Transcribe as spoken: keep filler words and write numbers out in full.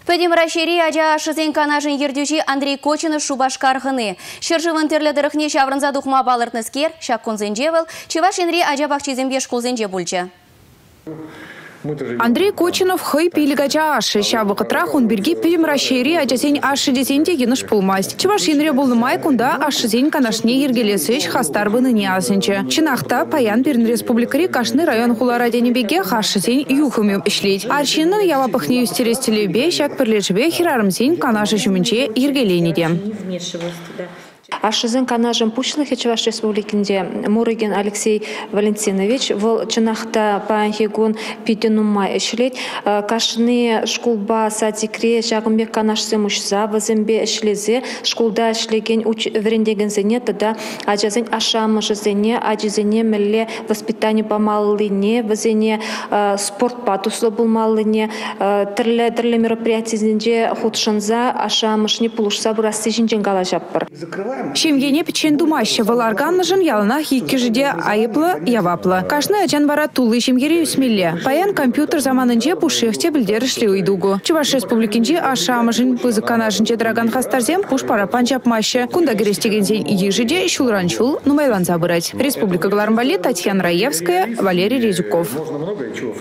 Пөдем рашери ажа шызен канажын ердюжи Андрей Кочинов шубашкарғыны. Шыржывын терледіріхне шаврынза дұқма балыртныскер, шак конзенжевыл, чеваш енри ажа бақчиземге школзенже бульчы. Андрей Кочинов хай пилигача ашы шабықытрах он берги пилим рашери ажасень ашы десенде еныш пулмасть. Чеваш енре болнымай кунда ашызень канашне ергелесеш хастар быныне асынчы. Чинахта паян перін республикари кашны район хулара денебеге хашызень юхымым ишлеть. Арчинын явапықне юстерестелебе шак пірлежбе хирарымзень канашы жүмінче ергеленеде. Ашызын канажын пучлых Чуваш республикінде Мурыгин Алексей Валентинович вол чынахта паанхигун питенумма ишлет кашны школба садикре жагымбек канашсы мушса вазембе ишлезе школда ишлеген уч врендеген зене тада ажазын ашамыжы зене ажизене милле воспитание помаллыне вазене спорт патуслы булмаллыне тірлі тірлі мероприятиезінде худшынза ашамышны пулушса бурасы жинжен гала жаппыр. Шемгене печен думаще валарганныжын ялынах еккежіде айыплы яваплы. Кашны ачан вара тулы шемгере үсмелле. Паян компьютер заманынже пушехте білдерішлі уйдугу. Чуваш республикинже ашамыжын пызыканажынже драган хастарзем пуш пара панчап маще. Кунда герестегензен ежиде шулранчул нумайлан забырать. Республика Глармбали, Татьяна Раевская, Валерий Резюков.